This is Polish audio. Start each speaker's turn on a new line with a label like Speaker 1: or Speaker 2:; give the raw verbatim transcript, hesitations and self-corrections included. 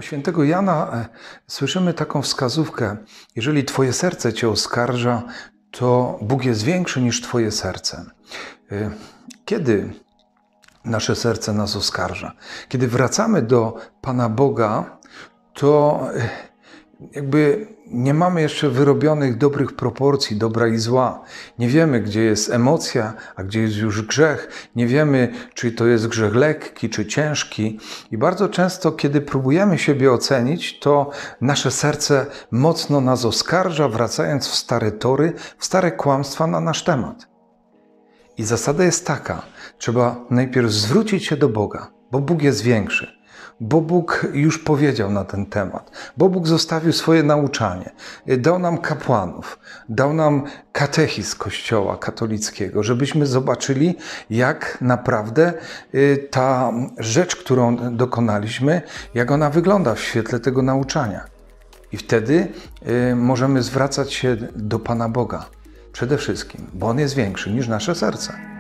Speaker 1: świętego Jana e, słyszymy taką wskazówkę: jeżeli twoje serce cię oskarża, to Bóg jest większy niż twoje serce. E, Kiedy nasze serce nas oskarża? Kiedy wracamy do Pana Boga, to e, jakby nie mamy jeszcze wyrobionych dobrych proporcji dobra i zła. Nie wiemy, gdzie jest emocja, a gdzie jest już grzech. Nie wiemy, czy to jest grzech lekki, czy ciężki. I bardzo często, kiedy próbujemy siebie ocenić, to nasze serce mocno nas oskarża, wracając w stare tory, w stare kłamstwa na nasz temat. I zasada jest taka: trzeba najpierw zwrócić się do Boga, bo Bóg jest większy. Bo Bóg już powiedział na ten temat, bo Bóg zostawił swoje nauczanie, dał nam kapłanów, dał nam katechizm Kościoła katolickiego, żebyśmy zobaczyli, jak naprawdę ta rzecz, którą dokonaliśmy, jak ona wygląda w świetle tego nauczania. I wtedy możemy zwracać się do Pana Boga przede wszystkim, bo On jest większy niż nasze serce.